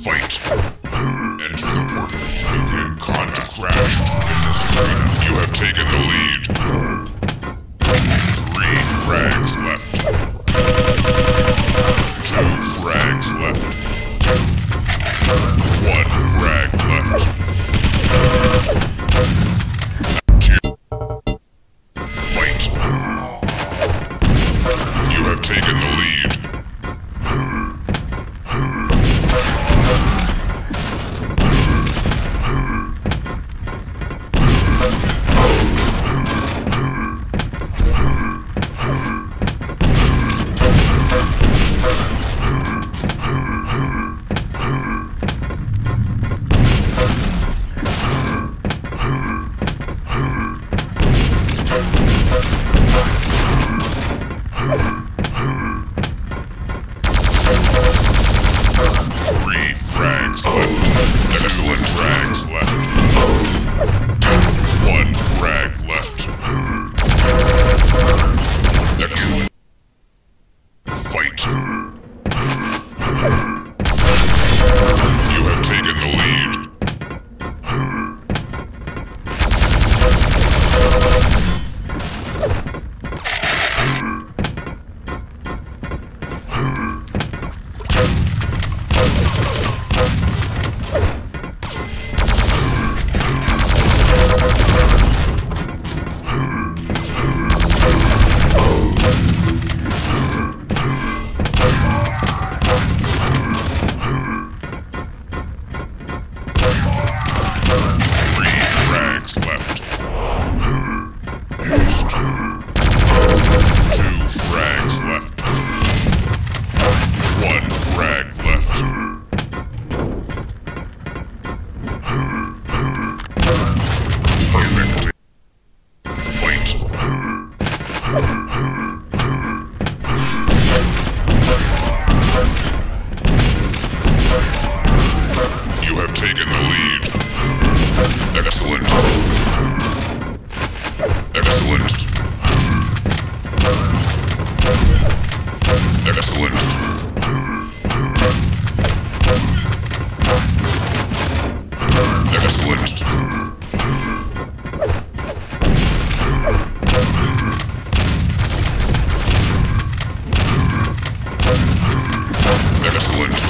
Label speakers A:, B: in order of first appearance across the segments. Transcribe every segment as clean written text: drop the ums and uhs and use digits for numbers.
A: Fight. Enter the portal to begin combat. Crashed in this arena. You have taken the lead. 3 frags left. 2 frags left. 1 frag left. Fight. You have taken the lead. Excellent frags left. 1 frag left. Excellent. Fight. You have taken the lead. Left. Haste. 2 frags left. 1 frag left. Perfect. Fight. You have taken the lead. Excellent. Excellent. Excellent. Excellent. Excellent.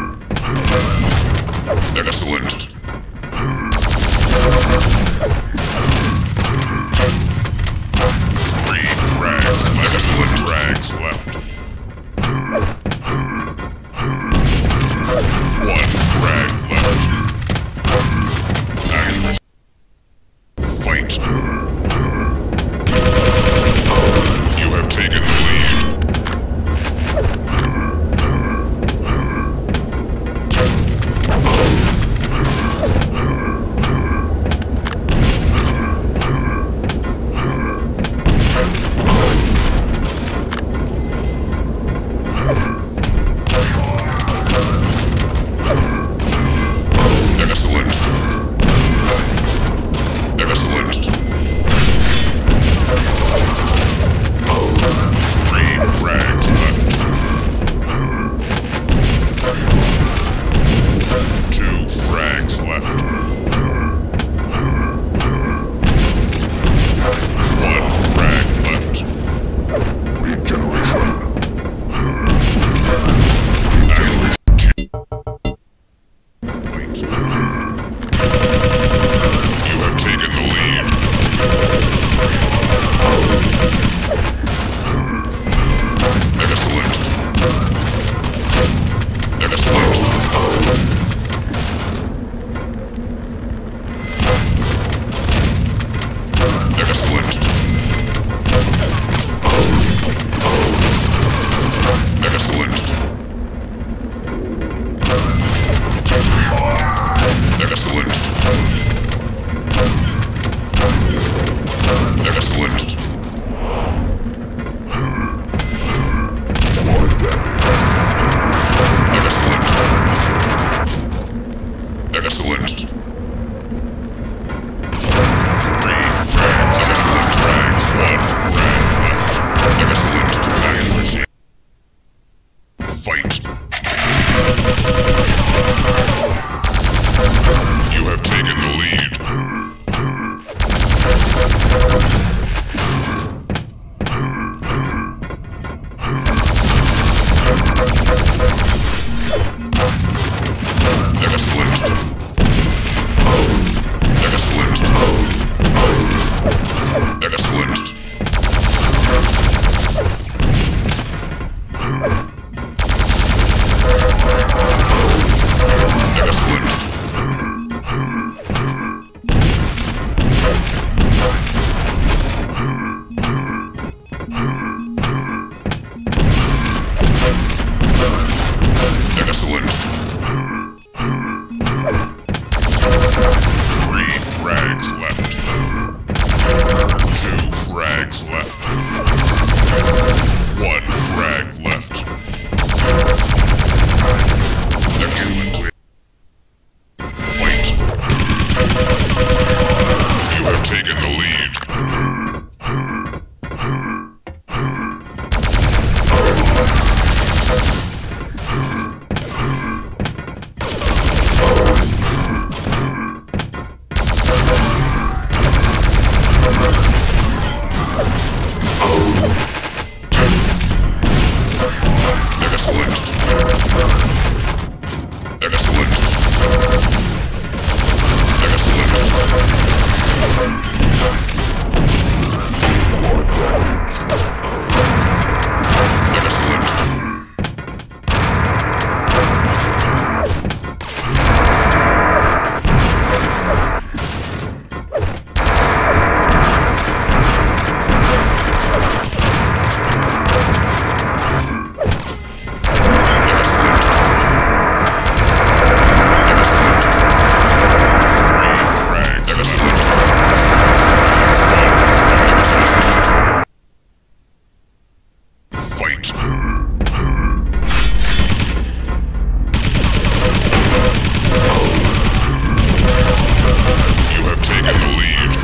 A: Excellent. Excellent frags left. 1 frag left. Accuracy. Fight. You have taken the lead. Fight! You have taken the lead. Excellent. Excellent. Excellent. Excellent. Three frags left. Two frags left. One frag left. Excellent. Fight. You have taken the lead. Excellent. Excellent. Fight. You have taken the lead.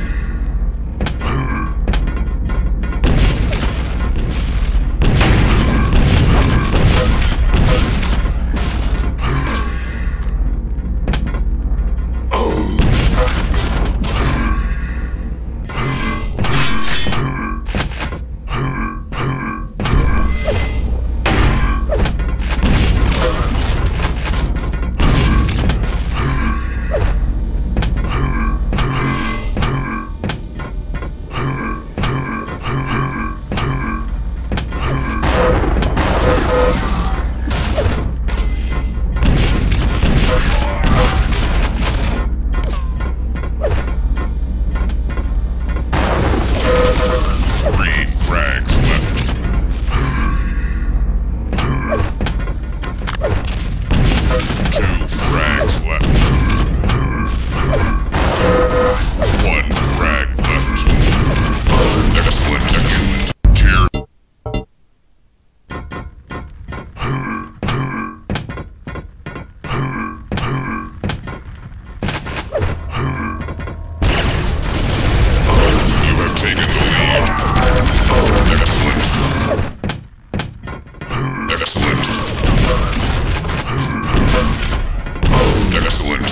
A: Three frags left. Two frags left. One frag left. Excellent, excellent. Cheer. You have taken the lead. Excellent. Excellent. Excellent.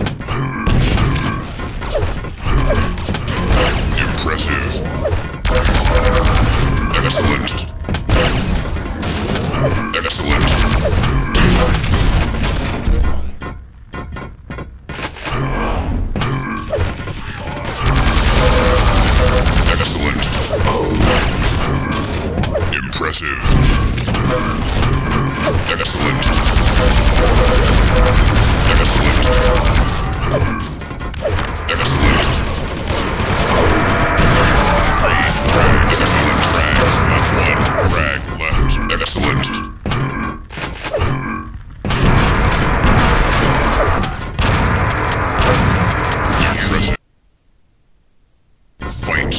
A: Impressive. Excellent. Excellent. Excellent. Impressive. Excellent. Excellent. Excellent. Three frags. Excellent frags. One frag left. Excellent. Impressive. Fight.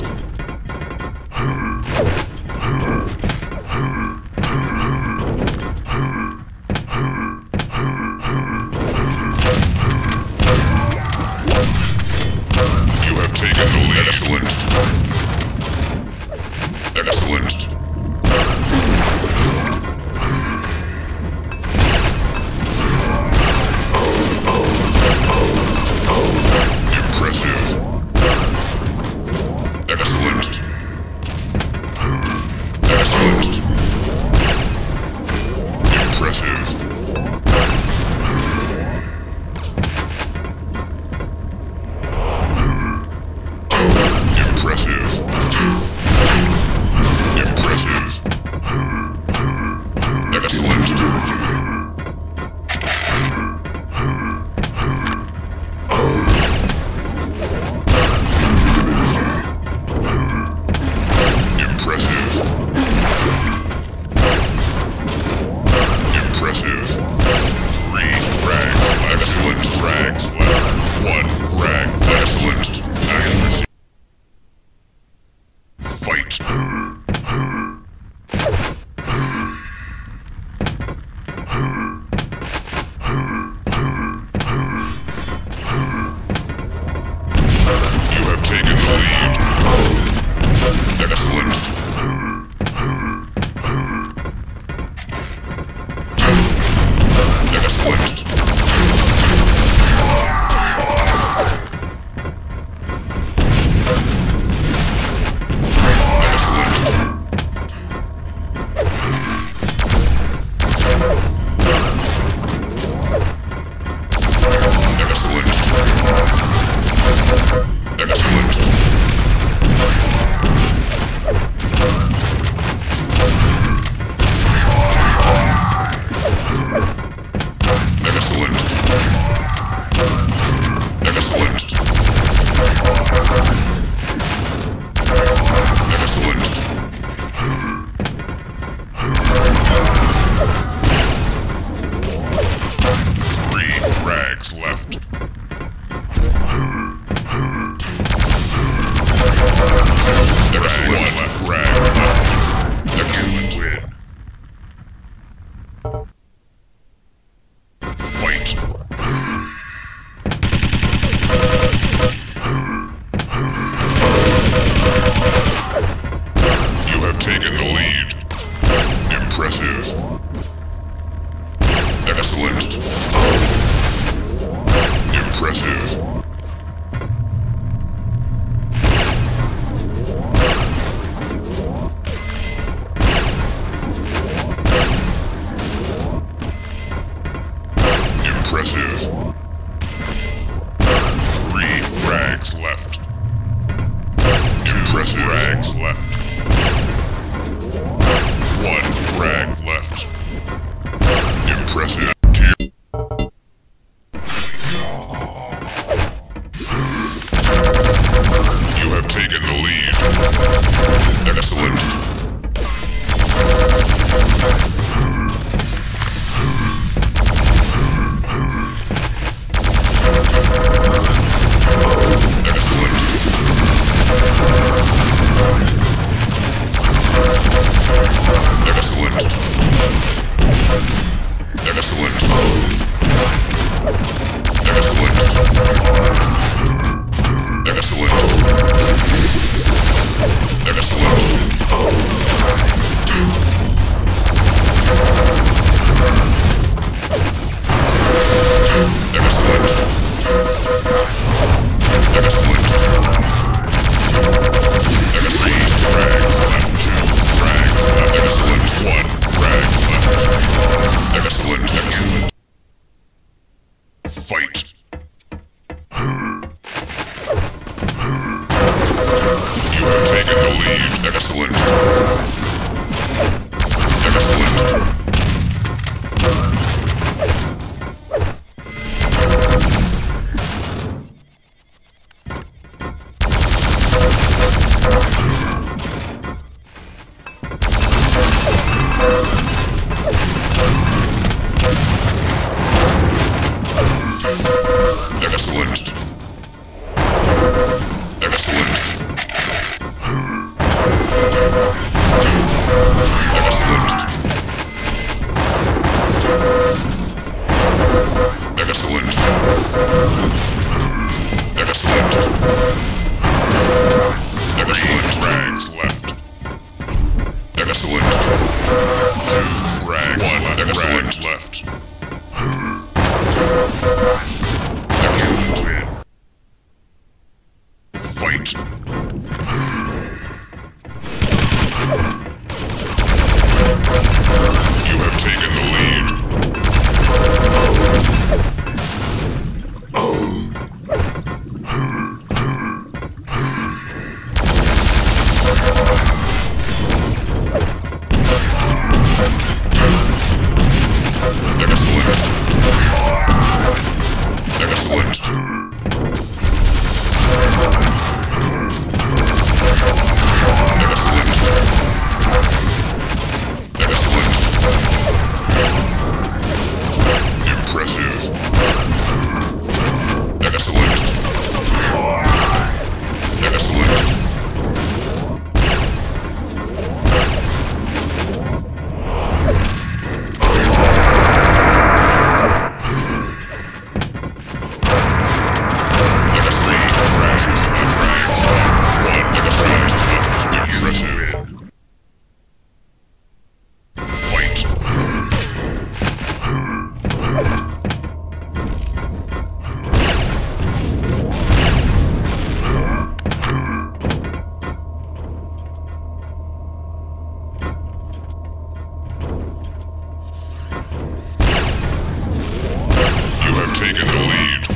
A: Taken the lead.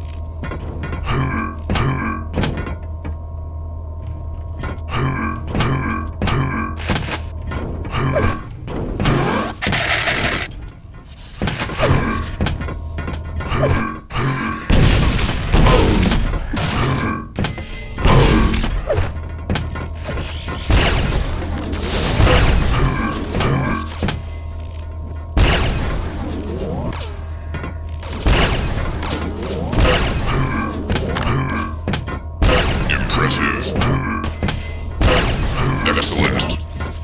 A: Excellent.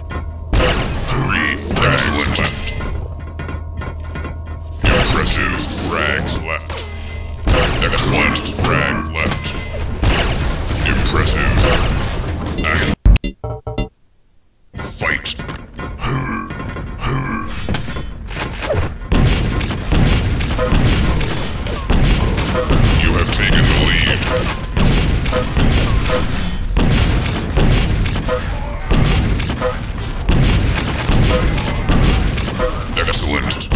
A: 3 frags left. Impressive. Frags left. Excellent. Frag left. Impressive. Fight. You have taken the lead. Excellent.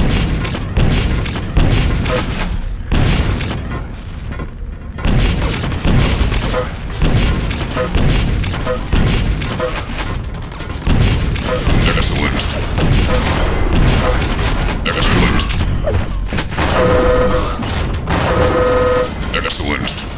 A: Excellent.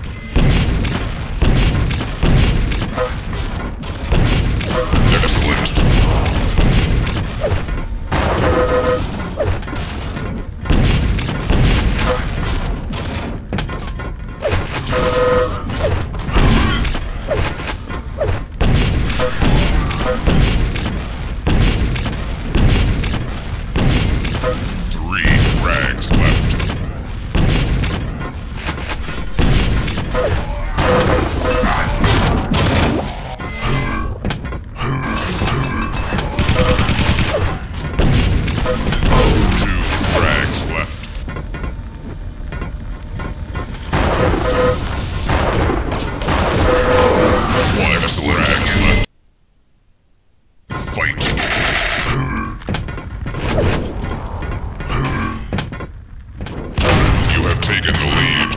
A: Taken the lead.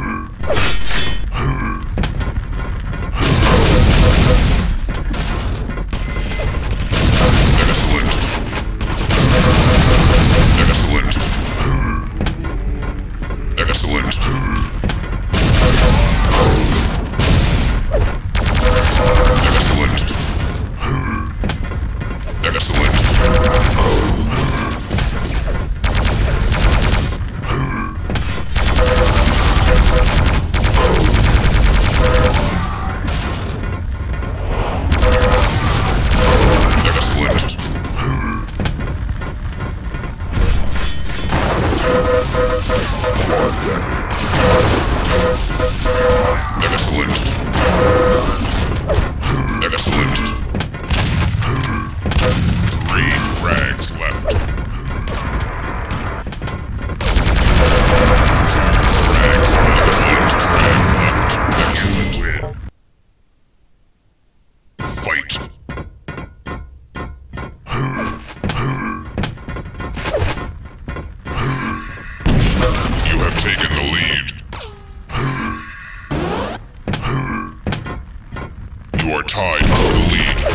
A: Taken the lead. You are tied for the lead.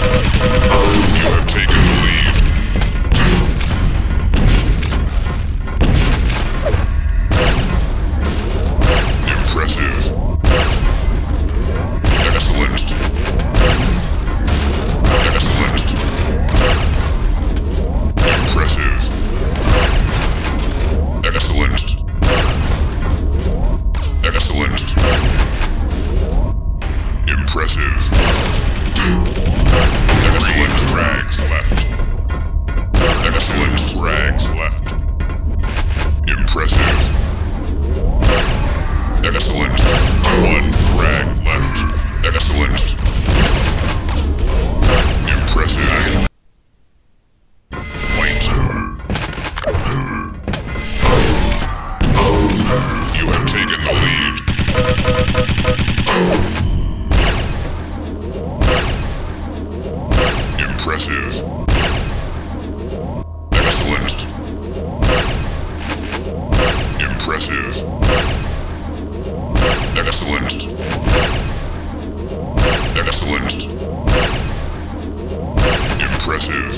A: You have taken the lead. Impressive. Excellent. Excellent. Impressive. Excellent. Excellent. Impressive. Excellent. Frags left. Excellent. Frags left. Impressive. Excellent. One frag left. Excellent. Impressive. Fight. You have taken the lead. Impressive. Excellent. Impressive. Excellent. Excellent. Impressive.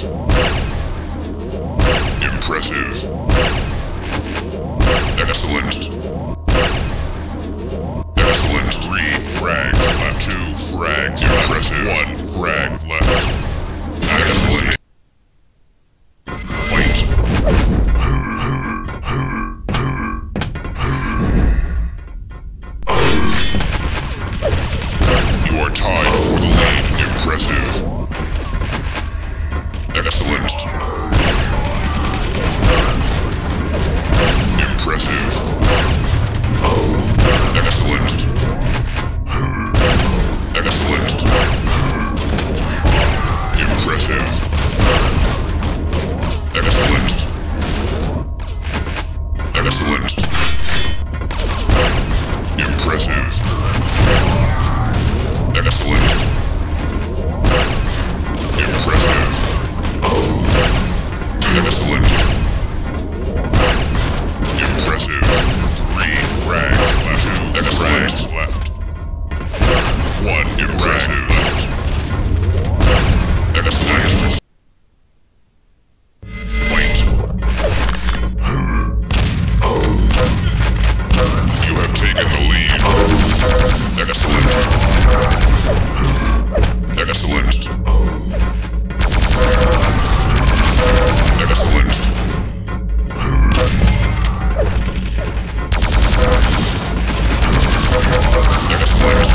A: Impressive. Excellent. Excellent. 3 frags left. 2 frags. Impressive. 1 frag left. Excellent. Fight. You are tied for the lead. Impressive. Excellent. Impressive. Excellent. Excellent. Impressive. Excellent. Excellent. Impressive. Excellent. Impressive. Excellent. Impressive. 3 frags left. 2 frags left. 1 impressive left. Excellent. Fight. You have taken the lead. Excellent. Excellent. Excellent. Excellent.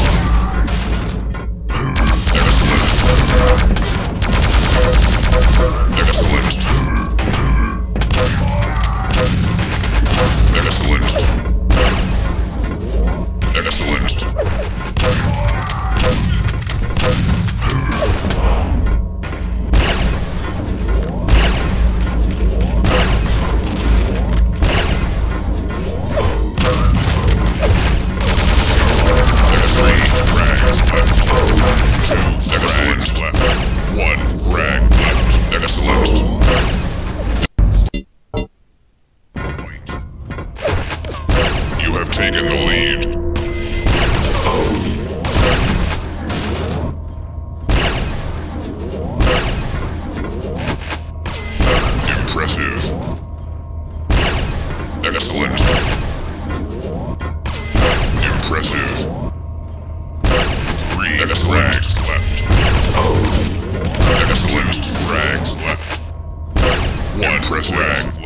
A: Taken the lead. Impressive. Excellent. Impressive. 3 frags left. Excellent. Frags left. 1 frag